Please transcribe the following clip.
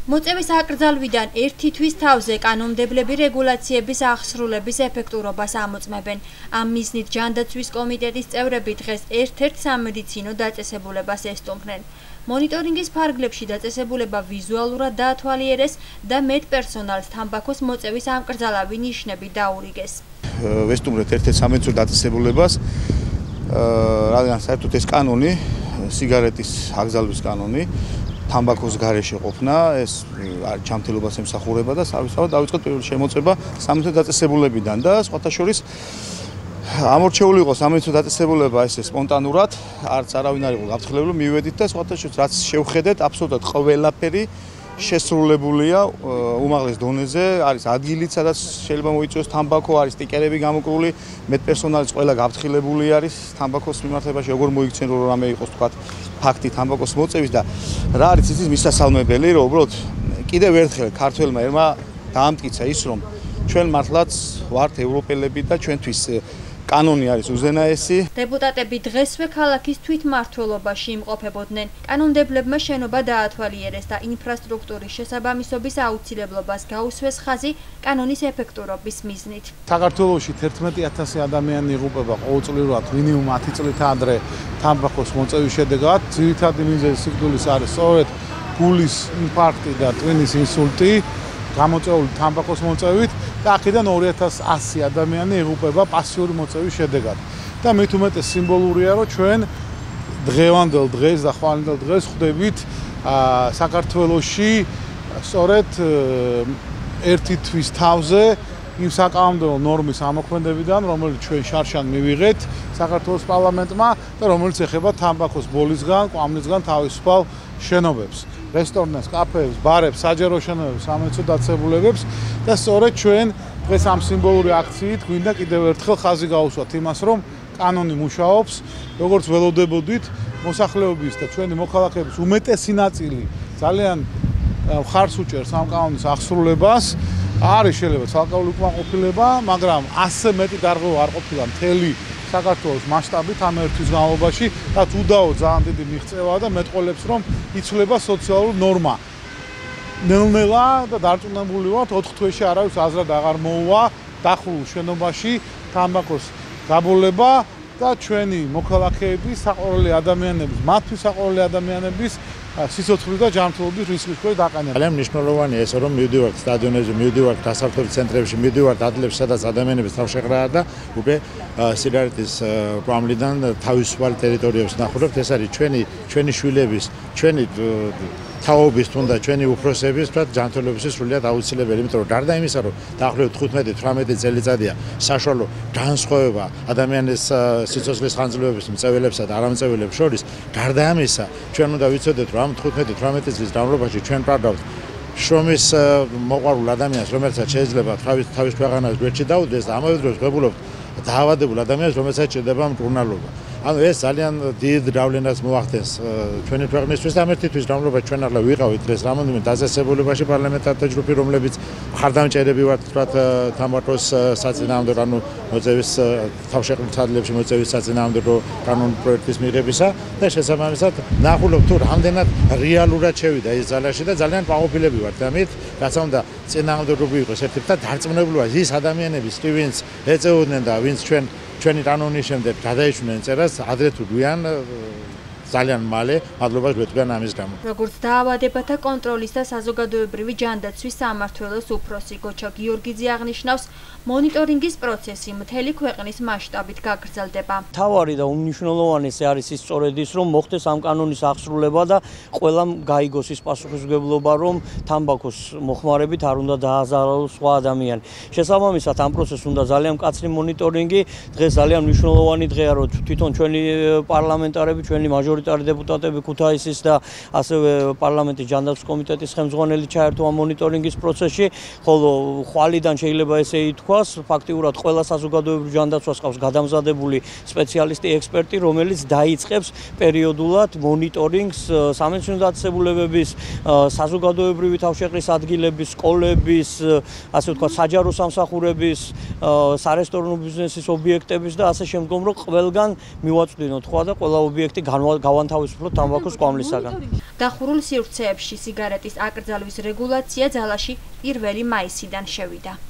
მოწევის აკრძალვიდან ერთი თვის თავზე კანონმდებლები რეგულაციების აღსრულების ეფექტურობას ამოწმებენ. Ამ მიზნით ჯანდაცვის კომიტეტის წევრები დღეს ერთ-ერთ სამედიცინო დაწესებულებას ესტუმრნენ. მონიტორინგის ფარგლებში დაწესებულება ვიზუალურად დაათვალიერეს და მეტ პერსონალს თამბაქოს მოწევის აკრძალავი ნიშნები დაურიგეს. ვესტუმრეთ ერთ-ერთ სამედიცინო დაწესებულებას, რადგან საერთოდ ეს კანონი, სიგარეტის აკრძალვის კანონი თამბაქოს გარეშე ყოფნა, ეს ჯანმრთელობას ემსახურება და სავისწავად დავიწყოთ პირველი შემოწმება სამედიცინო დაწესებულებიდან და სხვათა შორის ამორჩეული იყო სამედიცინო დაწესებულება ესე სპონტანურად, არც არავინ არ იყო გაფრთხილებული, მივედით და სხვათა შორის რაც შევხედეთ, აბსოლუტურად ყველაფერი შესრულებულია უმაღლეს დონეზე, არის ადგილიც, სადაც შეიძლება მოიწვიოს თამბაქო, არის სტიკერები გამოკრული, მეტპერსონალიც ყველა გაფრთხილებული არის თამბაქოს მიმართებაში, როგორ მოიქცენ რომ რამე იყოს თქვა ფაქტი თამბაქოს მოწევის და რა არის იცის მისასალმებელი, რომ უბრალოდ კიდევ ერთხელ ქართველმა ერმა დაამტკიცა ის, რომ ჩვენ მართლაც ვართ ევროპელები და ჩვენთვის კანონი არის უზენაესი. Დეპუტატები დღესვე ქალაქის თვითმმართველობაში იმყოფებოდნენ. კანონმდებლებმა შენობა დაათვალიერეს და ინფრასტრუქტურის შესაბამისობის აუცილებლობას გაუსვეს ხაზი კანონის ეფექტურობის მიზნით. საქართველოში 11,000 ადამიანი იღუპება ყოველწლიურად მინიმუმ 10 წლით ადრე თამბაქოს მოწევის შედეგად. ძირითადი მიზეზი სიკვდილის არის სწორედ გულის ინფარქტი და ტვინის ინსულტი გამოწვეული თამბაქოს მოწევით და აქედან 2100 ადამიანი იღუპება პასიური მოწევის შედეგად. და მით უმეტეს სიმბოლურია, რომ ჩვენ დღევანდელ დღეს და ხვალინდელ დღეს ხვდებით საქართველოში სწორედ ერთი თვის თავზე იმ საკანონმდებლო ნორმის ამოქმედებიდან, რომელიც ჩვენ შარშან მივიღეთ საქართველოს პარლამენტმა და რომელიც ეხება თამბაქოს ბოლისგან, კვამლისგან თავისუფალ შენობებს. რესტორნებს, კაფეებს, ბარებს, საჯარო შენობებს, სამედიცინო დაწესებულებებს და სწორედ ჩვენ დღეს ამ სიმბოლური აქციით გვინდა კიდევ ერთხელ ხაზი გაუსვათ იმას, რომ კანონი მუშაობს, როგორც ველოდებოდით, მოსახლეობის და ჩვენი მოქალაქეების უმეტესი ნაწილი ძალიან მხარს უჭერს ამ კანონის აღსრულებას. არის შეიძლება ცალკეული უკმაყოფილება, მაგრამ ასე მეტი დარღვევა არ ყოფილა მთელი საქართველოს მასშტაბით ამ ერთვის განმავლობაში, რაც უდაო ძალიან დიდი მიღწევაა და მეტყოლებს, რომ იცვლება სოციალური ნორმა. ნელ-ნელა და დარწმუნებული ვართ, 4 თვეში არავის აზრად აღარ მოუვა დახურულ შენობაში თამბაქოს გაბოლება და ჩვენი მოქალაქეების, საყვარელი ადამიანების, მათთვის საყვარელი ადამიანების სიცოცხლის და ჯანმრთელობის რისკის ქვეშ დაყენება. ძალიან მნიშვნელოვანია ეს, რომ მივდივართ სტადიონებზე, მივდივართ გასართობი ცენტრებში, მივდივართ ადგილებში, სადაც ადამიანების თავშეყრაა და უკვე სიგარეტის კვამლიდან თავისუფალი ტერიტორიებს ნახულობთ. ეს არის ჩვენი შვილების, ჩვენი თაობის თუნდა ჩვენი უფროსების და ჯანმრთელობის სრულიად აუცილებელი, იმიტომ რომ გარდა იმისა, რომ დაახლოებით 15-18 წელიწადია საშუალო განსხვავება ადამიანის სიცოცხლის ხანძრივების მწველებსა და არამწველებს შორის, გარდა ამისა, ჩვენ უნდა ვიცოდეთ, რომ ამ 15-18 წლის განმავლობაში ჩვენ პარდავთ შრომის მოყვარულ ადამიანს, რომელსაც შეიძლება თავის ქვეყანას გვერდში დაუდგეს და ამავე დროს ვღებულობთ დაავადებულ ადამიანს, რომელსაც შედება მკურნალობა. ანუ ეს ძალიან დიდ გავლენას მოახდენს ჩვენი ქვეყნისთვის და ამერტისთვის განმავლობაში ჩვენ ახლა ვიყავით დღეს რამოდენიმე დაწესებულებაში პარლამენტართა ჯგუფი, რომლებიც მხარდამჭერები ვართ თქვათ თამბაქოს საწინააღმდეგო, ანუ მოწევის თავშეყრილ ცადლებში მოწევის საწინააღმდეგო კანონ პროექტის მიღებისა და შესაბამისად ნახულობთ თუ რამდენად რეალურად შევიდა ეს ძალაში და ძალიან პაყოფილები ვართ ამით, რაცა უნდა წინააღმდეგობი იყოს ერთ-ერთი და დარწმუნებულობა ის ადამიანების, ვინც ეწეოდნენ და ვინც ჩვენი კანონის შემდეგ გადაიშვნენ წერას, ადრე თუ გვიან ძალიან მალე მადლობას გვეთქვიან ამის გამო. როგორც დაავადებათა კონტროლის და საზოგადოებრივი ჯანდაცვის სამმართველოს უფროსი გოჩა გიორგიძე აღნიშნავს, მონიტორინგის პროცესი მთელი ქვეყნის მასშტაბით გაგრძელდება. თავარი და უმნიშვნელოვანესი არის ის სწორედ ის, რომ მოხდეს ამ კანონის აღსრულება და ყველამ გაიგოს ის პასუხისმგებლობა, რომ თამბაქოს მოხმარებით არ უნდა დააზარალოს სხვა ადამიანი. შესაბამისად, ამ პროცესს უნდა ძალიან მკაცრი მონიტორინგი. დღეს ძალიან მნიშვნელოვანი დღეა, რომ თვითონ ჩვენი პარლამენტარები, ჩვენი მაჟორიტარი დეპუტატები ქუთაისის და ასევე პარლამენტის ჯანდაცვის კომიტეტის ხელმძღვანელი ჩაერთო ამ მონიტორინგის პროცესში, ხოლო ხვალიდან შეიძლება ესე ითქვას, ფაქტიურად ყველა საზოგადოებრივ ჯანდაცვას ყავს გადამზადებული სპეციალისტი, ექსპერტი, რომელიც დაიწყებს პერიოდულად მონიტორინგს სამედიცინო დაწესებულებების, საზოგადოებრივი თავშეყრის ადგილების, სკოლების, ასე ვთქვათ, საჯარო სამსახურების, სარესტორნო ბიზნესის ობიექტების და ასე შემდგომ, რომ ყველგან მივაწვდინოთ ხვა და ყველა ობიექტი გავანთავისუფლოთ თამბაქოს კვამლისაგან. დახურულ სივრცეებში სიგარეტის აკრძალვის რეგულაცია ძალაში 1 მაისიდან შევიდა.